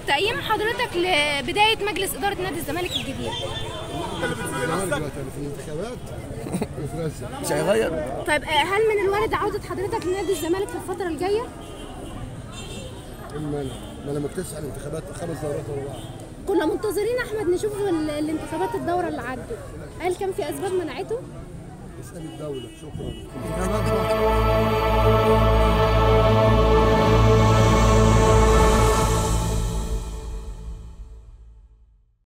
تقييم حضرتك لبدايه مجلس اداره نادي الزمالك الجديد؟ في الانتخابات مش هيغير. طيب هل من الوارد عوده حضرتك لنادي الزمالك في الفتره الجايه؟ ما انا مكتسح الانتخابات 5 دورات ورا بعض. كنا منتظرين احمد نشوف الانتخابات الدوره اللي عدت، هل كان في اسباب منعته؟ اسال الدوله. شكرا.